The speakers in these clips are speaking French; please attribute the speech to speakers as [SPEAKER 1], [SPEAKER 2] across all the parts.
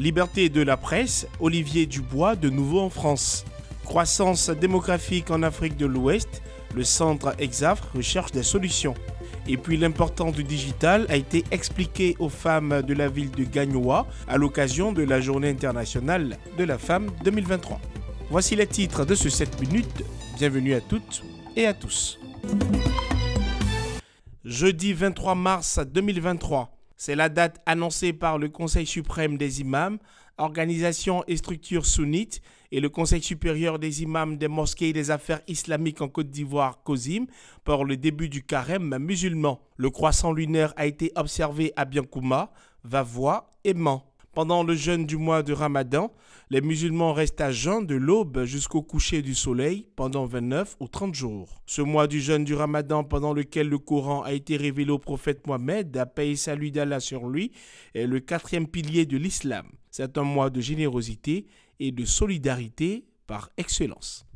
[SPEAKER 1] Liberté de la presse, Olivier Dubois de nouveau en France. Croissance démographique en Afrique de l'Ouest, le centre EXAF recherche des solutions. Et puis l'importance du digital a été expliqué aux femmes de la ville de Gagnoa à l'occasion de la Journée internationale de la femme 2023. Voici les titres de ce 7 minutes. Bienvenue à toutes et à tous. Jeudi 23 mars 2023, c'est la date annoncée par le Conseil suprême des imams, organisation et structure sunnite et le Conseil supérieur des imams des mosquées et des affaires islamiques en Côte d'Ivoire, COSIM, pour le début du carême musulman. Le croissant lunaire a été observé à Biankouma, Vavois et Mans. Pendant le jeûne du mois de Ramadan, les musulmans restent à jeun de l'aube jusqu'au coucher du soleil pendant 29 ou 30 jours. Ce mois du jeûne du Ramadan pendant lequel le Coran a été révélé au prophète Mohammed, à paix et salut d'Allah sur lui, est le 4e pilier de l'islam. C'est un mois de générosité et de solidarité par excellence.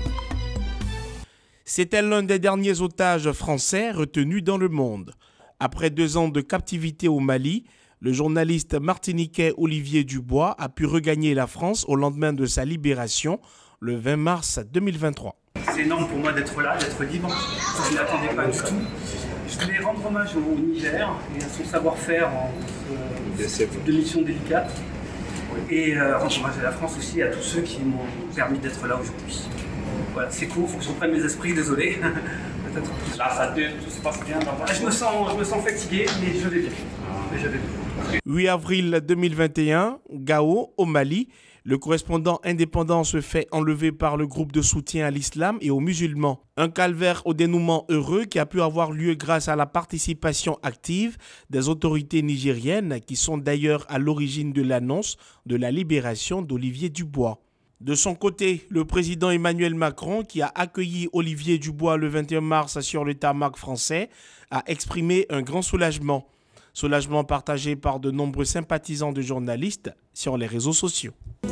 [SPEAKER 1] C'était l'un des derniers otages français retenus dans le monde. Après 2 ans de captivité au Mali, le journaliste martiniquais Olivier Dubois a pu regagner la France au lendemain de sa libération, le 20 mars 2023.
[SPEAKER 2] C'est énorme pour moi d'être là, d'être libre. Je ne l'attendais pas du tout. Je voulais rendre hommage au Niger et à son savoir-faire en de missions délicates. Et rendre hommage à la France aussi, à tous ceux qui m'ont permis d'être là aujourd'hui. Voilà, c'est court, il faut que je reprenne mes esprits, désolé. Peut-être. La santé, tout se passe bien. Je me sens fatigué, mais je vais bien.
[SPEAKER 1] 8 avril 2021, Gao, au Mali, le correspondant indépendant se fait enlever par le groupe de soutien à l'islam et aux musulmans. Un calvaire au dénouement heureux qui a pu avoir lieu grâce à la participation active des autorités nigériennes qui sont d'ailleurs à l'origine de l'annonce de la libération d'Olivier Dubois. De son côté, le président Emmanuel Macron, qui a accueilli Olivier Dubois le 21 mars sur le tarmac français, a exprimé un grand soulagement. Soulagement partagé par de nombreux sympathisants de journalistes sur les réseaux sociaux.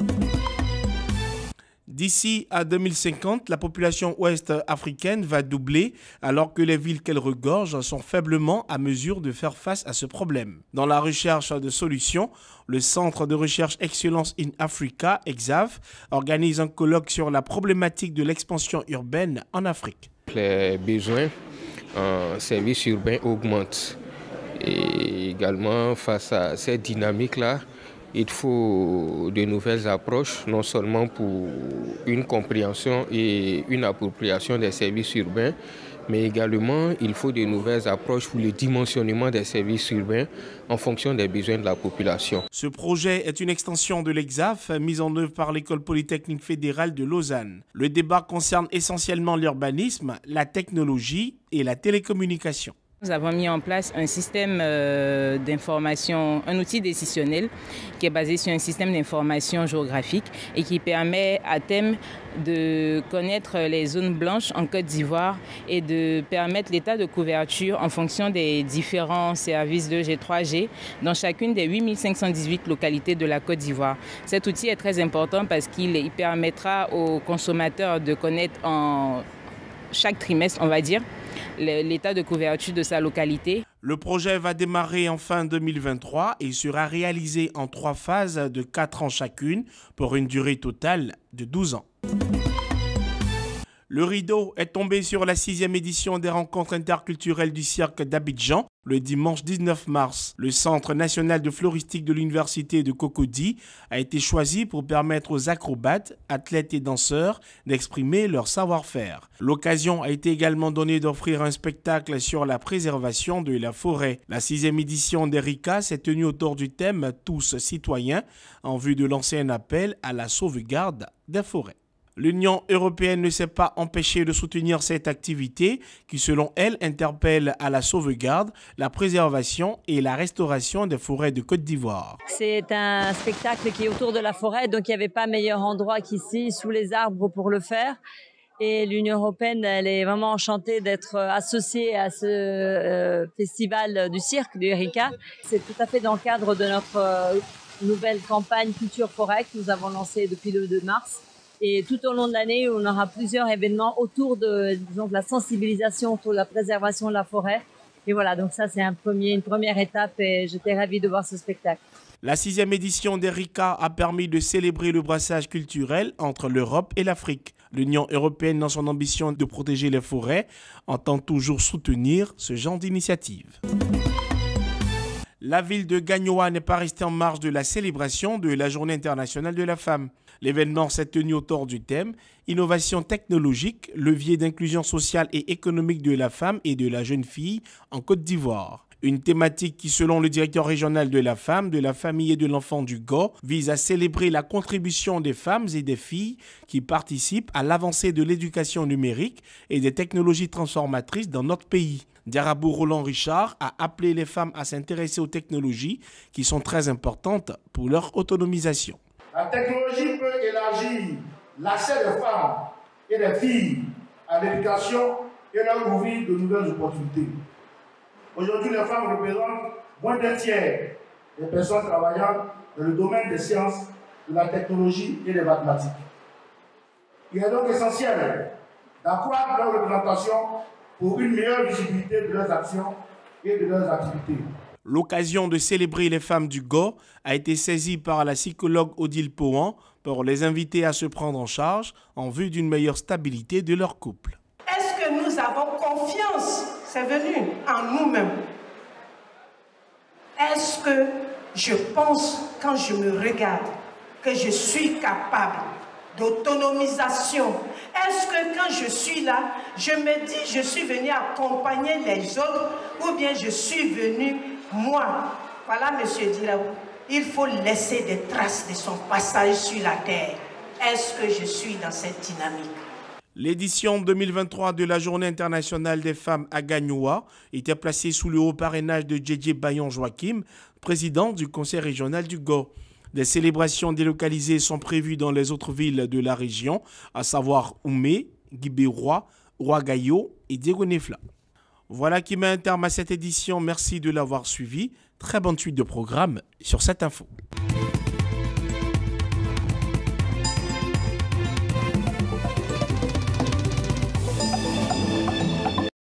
[SPEAKER 1] D'ici à 2050, la population ouest-africaine va doubler alors que les villes qu'elle regorge sont faiblement à mesure de faire face à ce problème. Dans la recherche de solutions, le Centre de recherche Excellence in Africa, EXAF, organise un colloque sur la problématique de l'expansion urbaine en Afrique.
[SPEAKER 3] Les besoins en services urbains augmentent. Et également, face à cette dynamique-là, il faut de nouvelles approches, non seulement pour une compréhension et une appropriation des services urbains, mais également il faut de nouvelles approches pour le dimensionnement des services urbains en fonction des besoins de la population.
[SPEAKER 1] Ce projet est une extension de l'EXAF mise en œuvre par l'École polytechnique fédérale de Lausanne. Le débat concerne essentiellement l'urbanisme, la technologie et la télécommunication.
[SPEAKER 4] Nous avons mis en place un système d'information, un outil décisionnel qui est basé sur un système d'information géographique et qui permet à thème de connaître les zones blanches en Côte d'Ivoire et de permettre l'état de couverture en fonction des différents services 2G, 3G dans chacune des 8518 localités de la Côte d'Ivoire. Cet outil est très important parce qu'il permettra aux consommateurs de connaître en chaque trimestre, on va dire, l'état de couverture de sa localité.
[SPEAKER 1] Le projet va démarrer en fin 2023 et sera réalisé en 3 phases de 4 ans chacune pour une durée totale de 12 ans. Le rideau est tombé sur la 6e édition des rencontres interculturelles du cirque d'Abidjan le dimanche 19 mars. Le Centre national de floristique de l'université de Cocody a été choisi pour permettre aux acrobates, athlètes et danseurs d'exprimer leur savoir-faire. L'occasion a été également donnée d'offrir un spectacle sur la préservation de la forêt. La 6e édition d'Erika s'est tenue autour du thème « Tous citoyens » en vue de lancer un appel à la sauvegarde des forêts. L'Union européenne ne s'est pas empêchée de soutenir cette activité qui, selon elle, interpelle à la sauvegarde, la préservation et la restauration des forêts de Côte d'Ivoire.
[SPEAKER 5] C'est un spectacle qui est autour de la forêt, donc il n'y avait pas meilleur endroit qu'ici, sous les arbres, pour le faire. Et l'Union européenne, elle est vraiment enchantée d'être associée à ce festival du cirque, du Erika. C'est tout à fait dans le cadre de notre nouvelle campagne Culture Forêt que nous avons lancée depuis le 2 mars. Et tout au long de l'année, on aura plusieurs événements autour de, disons, de la sensibilisation autour de la préservation de la forêt Et voilà, donc ça c'est une première étape et j'étais ravie de voir ce spectacle.
[SPEAKER 1] La 6e édition d'Erika a permis de célébrer le brassage culturel entre l'Europe et l'Afrique. L'Union européenne, dans son ambition de protéger les forêts, entend toujours soutenir ce genre d'initiative. La ville de Gagnoa n'est pas restée en marge de la célébration de la Journée internationale de la femme. L'événement s'est tenu autour du thème « Innovation technologique, levier d'inclusion sociale et économique de la femme et de la jeune fille en Côte d'Ivoire ». Une thématique qui, selon le directeur régional de la femme, de la famille et de l'enfant du GO, vise à célébrer la contribution des femmes et des filles qui participent à l'avancée de l'éducation numérique et des technologies transformatrices dans notre pays. Diarabou Roland Richard a appelé les femmes à s'intéresser aux technologies qui sont très importantes pour leur autonomisation.
[SPEAKER 6] La technologie peut élargir l'accès des femmes et des filles à l'éducation et leur ouvrir de nouvelles opportunités. Aujourd'hui, les femmes représentent moins d'un tiers des personnes travaillant dans le domaine des sciences, de la technologie et des mathématiques. Il est donc essentiel d'accroître leur représentation pour une meilleure visibilité de leurs actions et de leurs activités.
[SPEAKER 1] L'occasion de célébrer les femmes du GO a été saisie par la psychologue Odile Pohan pour les inviter à se prendre en charge en vue d'une meilleure stabilité de leur couple.
[SPEAKER 7] Est-ce que nous avons confiance, c'est venu, en nous-mêmes? Est-ce que je pense, quand je me regarde, que je suis capable d'autonomisation? Est-ce que quand je suis là, je me dis je suis venu accompagner les autres ou bien je suis venu moi? Voilà, monsieur Diraou, il faut laisser des traces de son passage sur la terre. Est-ce que je suis dans cette dynamique?
[SPEAKER 1] L'édition 2023 de la Journée internationale des femmes à Gagnoa était placée sous le haut parrainage de Djedje Bayon Joachim, président du conseil régional du GO. Des célébrations délocalisées sont prévues dans les autres villes de la région, à savoir Oumé, Guibérois, Ouagayo et Diegonefla. Voilà qui met un terme à cette édition. Merci de l'avoir suivi. Très bonne suite de programme sur cette info.